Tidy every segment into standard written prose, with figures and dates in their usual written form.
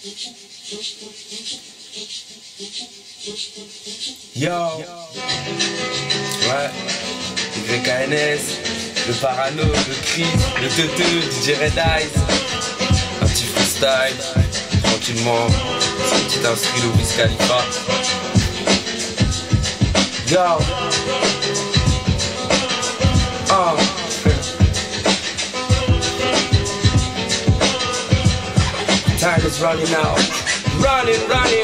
Yo, ouais, YKNS, le parano, le cri, le teuteux, DJ Red Eyes, un petit freestyle, tranquillement, c'est un petit instru de Wiz Khalifa. Yo, time is running out, running,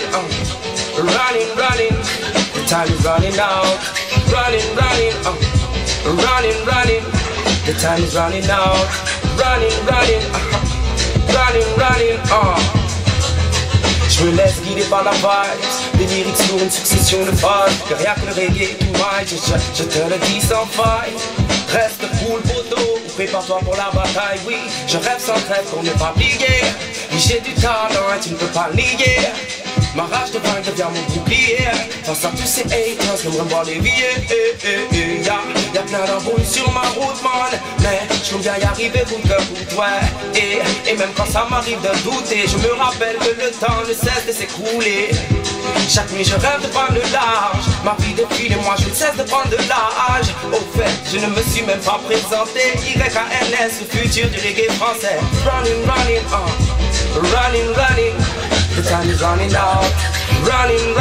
the time is running out, running, the time is running out, Je me laisse guider par la vibe, les lyrics pour une succession de phases, que rien que le reggae tout might, je te le dis sans faille. Reste cool poteau, prépare-toi pour la bataille, oui, je rêve sans trêve pour ne pas plier. Oui, j'ai du talent et tu ne peux pas le nier. Ma rage de vaincre devient mon bouclier. Face à tous ces haters qui aimeraient voir les billets. Y'a plein d'embrouilles sur ma route, man, mais je compte bien y arriver bout que bout, ouais. Et même quand ça m'arrive de douter, je me rappelle que le temps ne cesse de s'écouler. Chaque nuit je rêve de prendre le large, ma vie défile et moi je ne cesse de prendre de l'âge. Au fait, je ne me suis même pas présenté. YKNS, le futur du reggae français. Running, the time is running out. Running,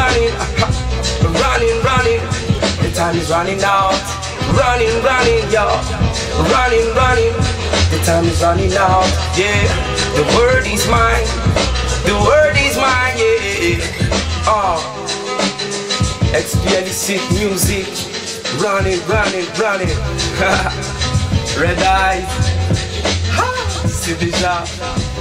the time is running out. Running, yo. Running, the time is running out. Yeah, the word is mine. The word is mine, yeah. Explicit music. Running. Red Eyes. C'est déjà